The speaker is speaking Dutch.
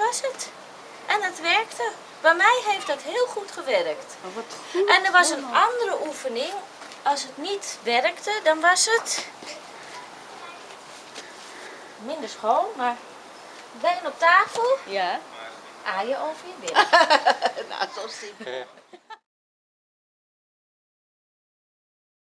was het. En het werkte. Bij mij heeft dat heel goed gewerkt. Oh, wat goed. En er was een andere oefening. Als het niet werkte, dan was het minder schoon, maar been op tafel, Ja. aaien over je billen. Nou, zo simpel.